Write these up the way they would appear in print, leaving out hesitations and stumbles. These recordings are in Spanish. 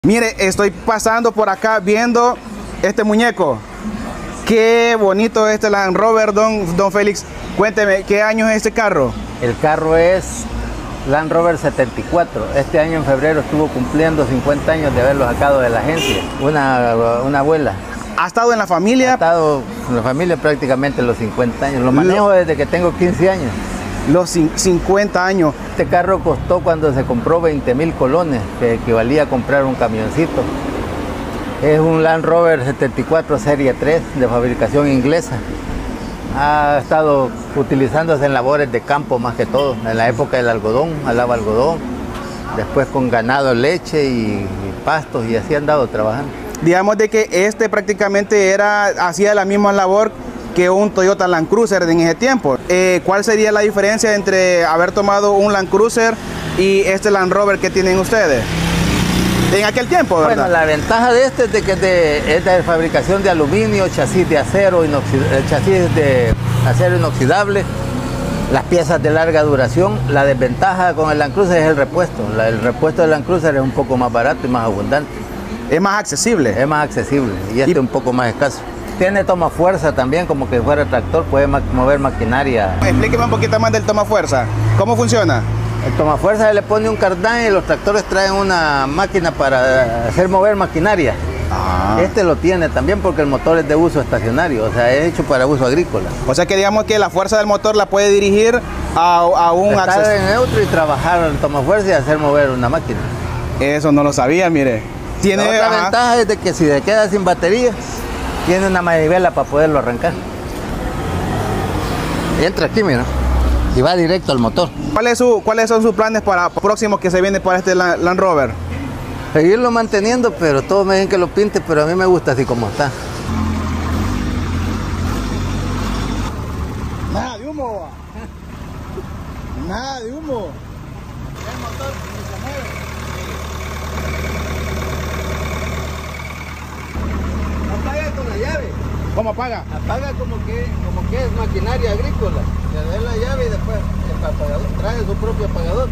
Mire, estoy pasando por acá viendo este muñeco. Qué bonito este Land Rover, don Félix. Cuénteme, ¿qué año es este carro? El carro es Land Rover 74. Este año en febrero estuvo cumpliendo 50 años de haberlo sacado de la agencia. Una abuela. ¿Ha estado en la familia? Ha estado en la familia prácticamente los 50 años. Lo manejo desde que tengo 15 años. Los 50 años. Este carro costó cuando se compró 20,000 colones, que equivalía a comprar un camioncito. Es un Land Rover 74 Serie 3 de fabricación inglesa. Ha estado utilizándose en labores de campo más que todo. En la época del algodón, alaba algodón. Después con ganado, leche y pastos, y así han andado trabajando. Digamos de que este prácticamente hacía la misma labor que un Toyota Land Cruiser en ese tiempo. ¿Cuál sería la diferencia entre haber tomado un Land Cruiser y este Land Rover que tienen ustedes en aquel tiempo, verdad? Bueno, la ventaja de este es de que es de fabricación de aluminio, chasis de acero, chasis de acero inoxidable, las piezas de larga duración. La desventaja con el Land Cruiser es el repuesto. El repuesto del Land Cruiser es un poco más barato y más abundante. Es más accesible. Es más accesible y este es un poco más escaso. Tiene toma fuerza también, como que fuera tractor, puede mover maquinaria. Explíqueme un poquito más del toma fuerza. ¿Cómo funciona? El toma fuerza se le pone un cardán y los tractores traen una máquina para hacer mover maquinaria. Este lo tiene también porque el motor es de uso estacionario, o sea, es hecho para uso agrícola. O sea que digamos que la fuerza del motor la puede dirigir a un acceso. Estar en neutro y trabajar en toma fuerza y hacer mover una máquina. Eso no lo sabía, mire. La otra ventaja es de que si se queda sin batería, tiene una manivela para poderlo arrancar. Entra aquí, mira, y va directo al motor. ¿Cuáles son sus planes para próximos que se viene para este Land Rover? Seguirlo manteniendo, pero todos me dicen que lo pinte, pero a mí me gusta así como está. Nada de humo. Nada de humo. El motor ni se mueve. Apaga con la llave. ¿Cómo apaga? Apaga como que es maquinaria agrícola. Le da la llave y después el apagador trae su propio apagador.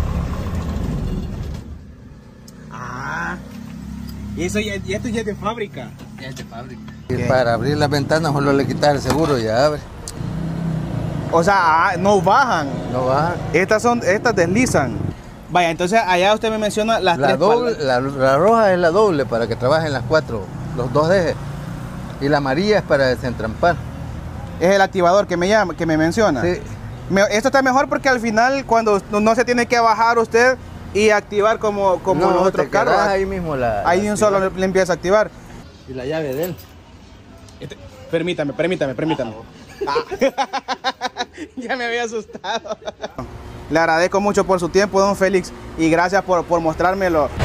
Y esto ya es de fábrica. Ya es de fábrica. Y para abrir las ventanas solo le quitas el seguro y ya abre. O sea, no bajan. No bajan. Estas deslizan. Vaya, entonces allá usted me menciona las tres doble, la roja es la doble para que trabajen las cuatro, los dos ejes. Y la amarilla es para desentrampar. Es el activador que me menciona. Sí. Esto está mejor porque al final cuando no se tiene que bajar usted y activar como los otros carros. Ahí mismo ahí de un solo le empieza a activar. Y la llave de él. Permítame. Ya me había asustado. Le agradezco mucho por su tiempo, don Félix, y gracias por mostrármelo.